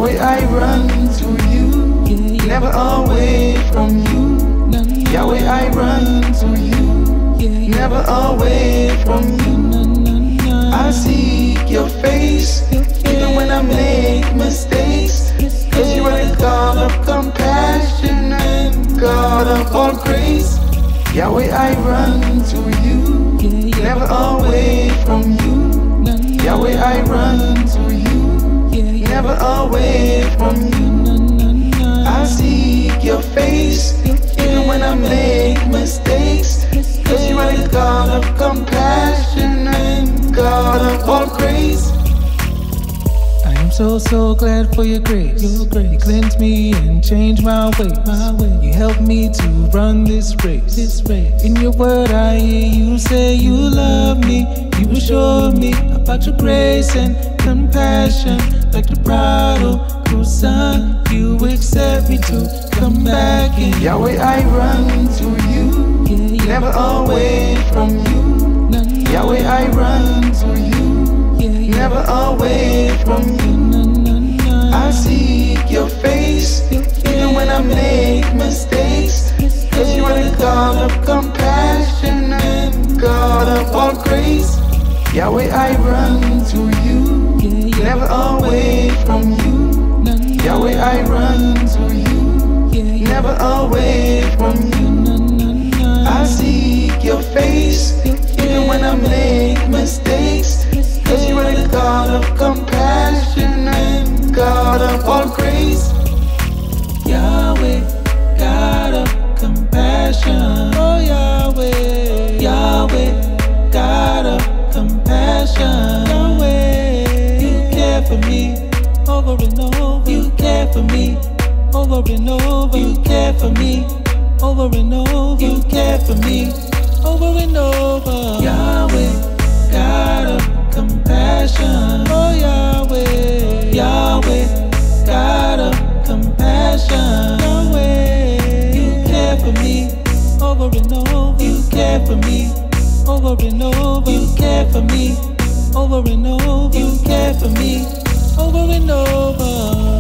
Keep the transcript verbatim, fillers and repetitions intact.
Yahweh, I run to you, never away from you. Yahweh, I run to you, never away from you. I seek your face, even when I make mistakes, cause you are the God of compassion and God of all grace. Yahweh, I run to you, never away from you. Yahweh, I run to you, never away from you. I seek your face, even when I make mistakes, cause you are the God of compassion and God of all grace. I am so, so glad for your grace. Your grace. You cleanse me and change my ways. My way. You help me to run this race. This race. In your word I hear you say you love me. You assure me about your grace and compassion. Like the prodigal son, you accept me to come back in. Yahweh, I run to you, yeah, never away from you. No, no. Yahweh, I run to you, yeah, yeah. never away from you. No, no, no. I seek your face, yeah, even when I make mistakes, cause you are the God of compassion and God of all grace. Yahweh, I run to you, yeah, yeah. never away from you. No, no. Yahweh, I run to you, yeah, yeah. never away from you. No, no, no. I seek your face, yeah, even when I make mistakes, cause you are the God of compassion and God of all grace. Yahweh, God of compassion. Oh Yahweh, Yahweh, God of compassion. Yahweh, you care for me over and over. You care for me over and over. You care for me over and over. You care for me over and over. Yahweh, God of compassion. Oh Yahweh, Yahweh, God of compassion. Yahweh, you care for me over and over. You care for me over and over. You care for me over and over. You care for me over and over.